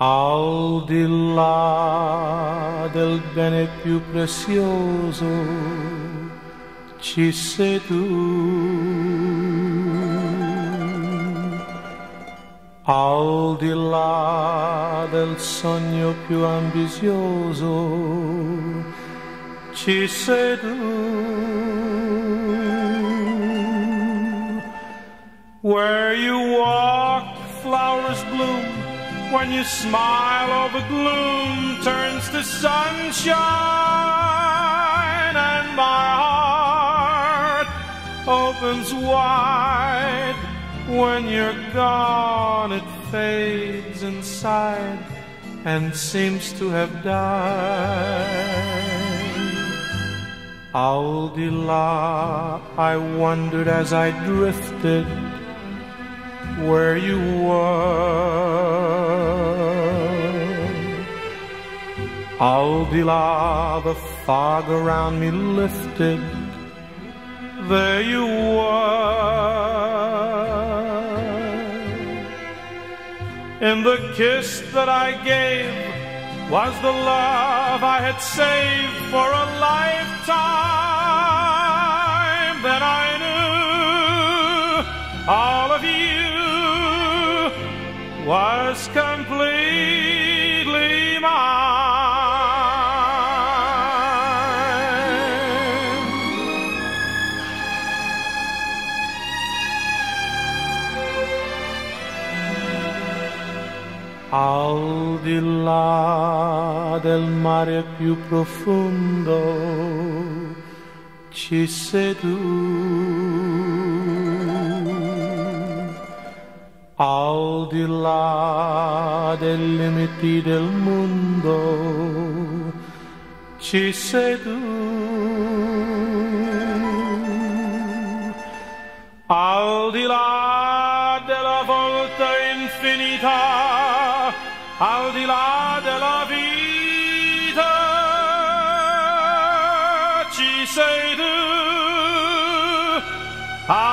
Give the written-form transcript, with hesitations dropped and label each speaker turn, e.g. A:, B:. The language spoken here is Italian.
A: Al di là del bene più prezioso ci sei tu. Al di là del sogno più ambizioso ci sei tu. Where you walk, flowers bloom. When you smile, all the gloom turns to sunshine, and my heart opens wide. When you're gone, it fades inside and seems to have died. Al di là, I wondered as I drifted where you were. Al di là, the fog around me lifted. There you were. In the kiss that I gave was the love I had saved for a lifetime. Then I knew all of you was completely mine. Al di là del mare più profondo ci sei tu. Al di là dei limiti del mondo ci sei tu. Al di là della volta infinita, al di là della vita ci sei tu.